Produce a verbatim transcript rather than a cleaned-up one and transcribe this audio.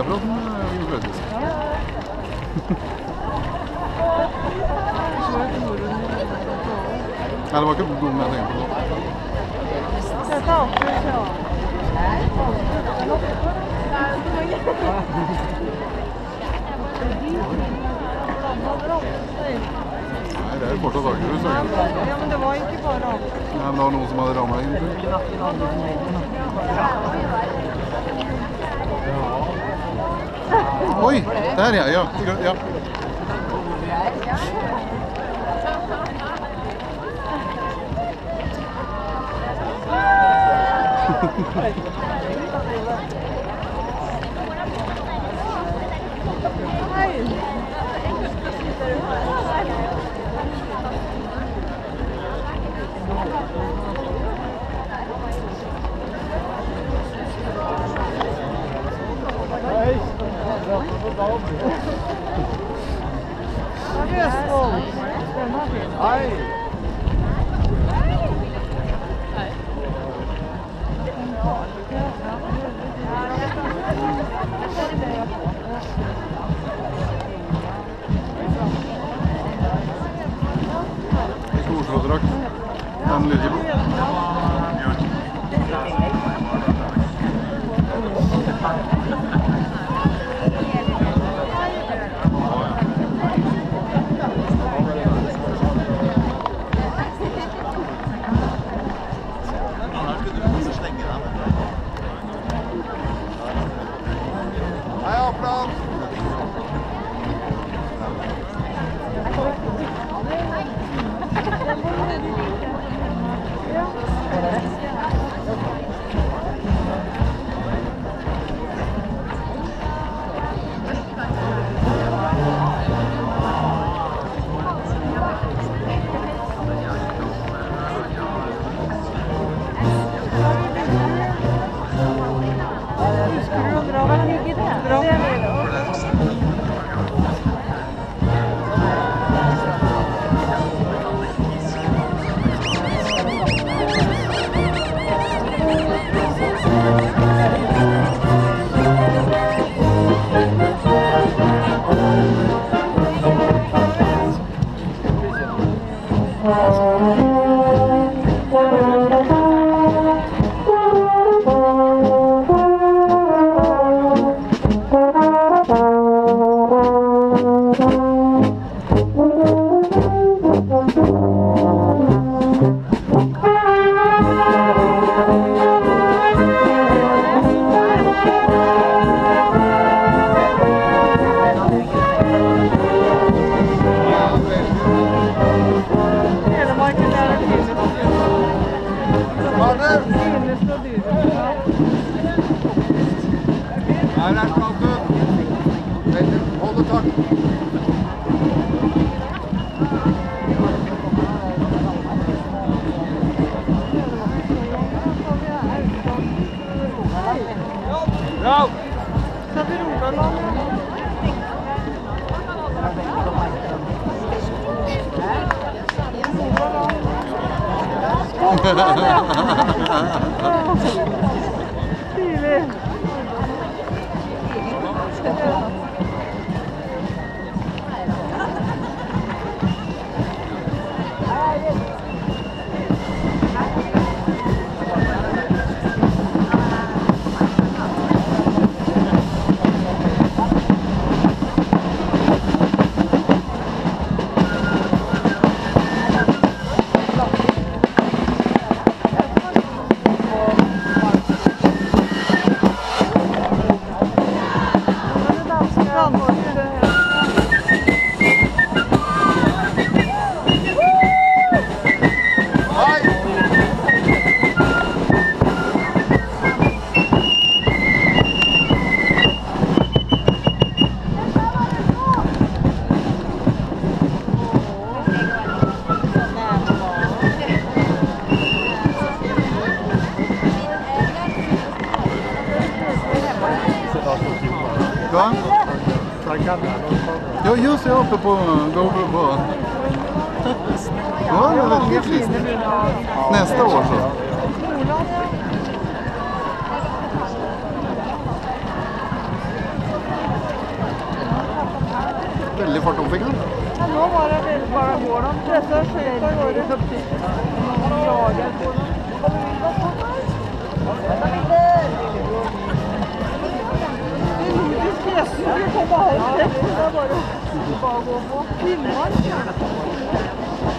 akkurat som jordkløtisk. Nei, det var ikke dum jeg tenkte på. Dette er oppført, ja. Nei, det er fortsatt dagerhus. Ja, men det var ikke bare rammet. Nei, men det var noen som hadde rammet inn. Oi, der ja, ja. ja. Hei! Ikke Oslo-drakt. Den ligger på. Va? Ja, just det, uppe på GoPro på. Ja, det är väldigt trist. Nästa år så. veldig fart om fingeren. Ja, nå var det vel bare går de. Dette skjøt av gårde. Jager på dem. Det nordiske gjestene kommer halvt rett. Det er bare å gå på. Finnmark.